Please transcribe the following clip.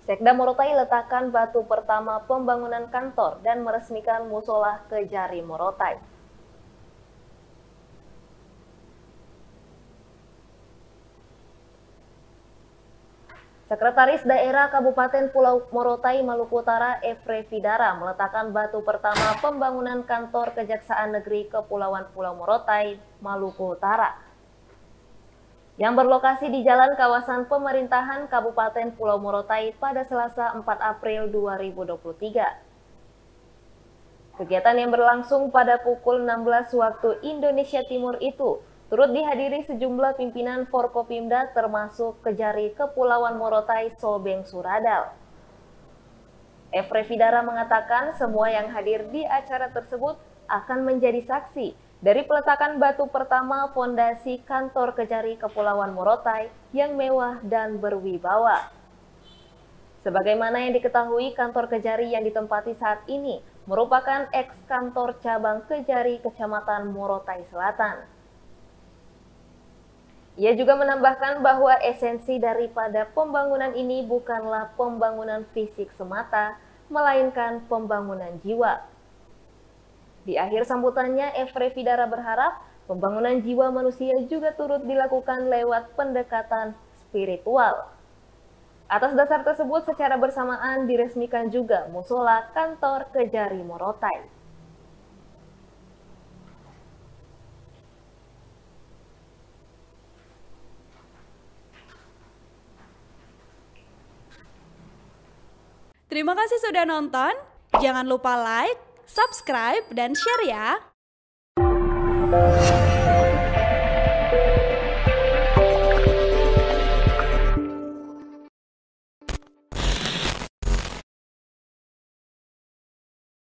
Sekda Morotai letakkan batu pertama pembangunan kantor dan meresmikan musola Kejari Morotai. Sekretaris Daerah Kabupaten Pulau Morotai, Maluku Utara, Efre Vidara meletakkan batu pertama pembangunan kantor Kejaksaan Negeri Kepulauan Pulau Morotai, Maluku Utara, yang berlokasi di Jalan Kawasan Pemerintahan Kabupaten Pulau Morotai pada Selasa 4 April 2023. Kegiatan yang berlangsung pada pukul 16 waktu Indonesia Timur itu turut dihadiri sejumlah pimpinan Forkopimda termasuk Kejari Kepulauan Morotai Sobeng Suradal. Efre Vidara mengatakan semua yang hadir di acara tersebut akan menjadi saksi dari peletakan batu pertama fondasi kantor Kejari Kepulauan Morotai yang mewah dan berwibawa. Sebagaimana yang diketahui, kantor Kejari yang ditempati saat ini merupakan eks-kantor cabang Kejari Kecamatan Morotai Selatan. Ia juga menambahkan bahwa esensi daripada pembangunan ini bukanlah pembangunan fisik semata, melainkan pembangunan jiwa. Di akhir sambutannya, Efre Vidara berharap pembangunan jiwa manusia juga turut dilakukan lewat pendekatan spiritual. Atas dasar tersebut, secara bersamaan diresmikan juga musola kantor Kejari Morotai. Terima kasih sudah nonton. Jangan lupa like, subscribe, dan share ya.